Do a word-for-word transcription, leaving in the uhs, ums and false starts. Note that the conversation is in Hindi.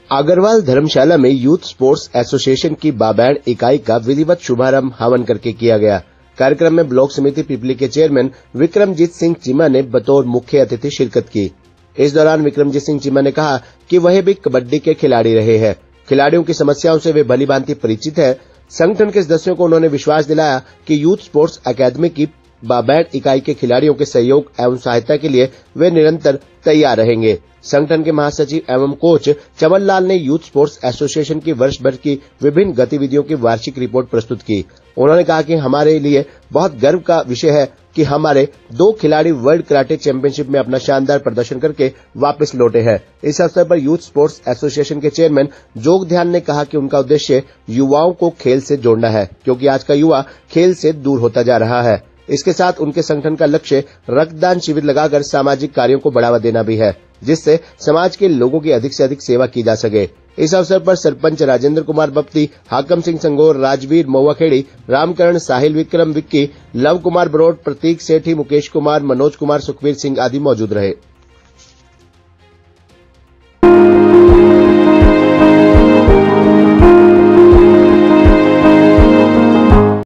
अग्रवाल धर्मशाला में यूथ स्पोर्ट्स एसोसिएशन की बाबैंड इकाई का विधिवत शुभारंभ हवन करके किया गया। कार्यक्रम में ब्लॉक समिति पिपली के चेयरमैन विक्रमजीत सिंह चीमा ने बतौर मुख्य अतिथि शिरकत की। इस दौरान विक्रमजीत सिंह चीमा ने कहा कि वह भी कबड्डी के खिलाड़ी रहे हैं। खिलाड़ियों की समस्याओं से वे भलीभांति परिचित है। संगठन के सदस्यों को उन्होंने विश्वास दिलाया कि यूथ स्पोर्ट्स अकादमी की बाबैंड इकाई के खिलाड़ियों के सहयोग एवं सहायता के लिए वे निरंतर तैयार रहेंगे। संगठन के महासचिव एवं कोच चमन लाल ने यूथ स्पोर्ट्स एसोसिएशन की वर्ष भर की विभिन्न गतिविधियों की वार्षिक रिपोर्ट प्रस्तुत की। उन्होंने कहा कि हमारे लिए बहुत गर्व का विषय है कि हमारे दो खिलाड़ी वर्ल्ड कराटे चैंपियनशिप में अपना शानदार प्रदर्शन करके वापस लौटे हैं। इस अवसर पर यूथ स्पोर्ट्स एसोसिएशन के चेयरमैन जोग ध्यान ने कहा कि उनका उद्देश्य युवाओं को खेल से जोड़ना है, क्योंकि आज का युवा खेल से दूर होता जा रहा है। इसके साथ उनके संगठन का लक्ष्य रक्तदान शिविर लगाकर सामाजिक कार्यों को बढ़ावा देना भी है, जिससे समाज के लोगों की अधिक से अधिक सेवा की जा सके। इस अवसर पर सरपंच राजेंद्र कुमार बप्ती, हाकम सिंह संगोर, राजवीर महुआखेड़ी, रामकरण, साहिल विक्रम विक्की, लव कुमार बरोड, प्रतीक सेठी, मुकेश कुमार, मनोज कुमार, सुखवीर सिंह आदि मौजूद रहे।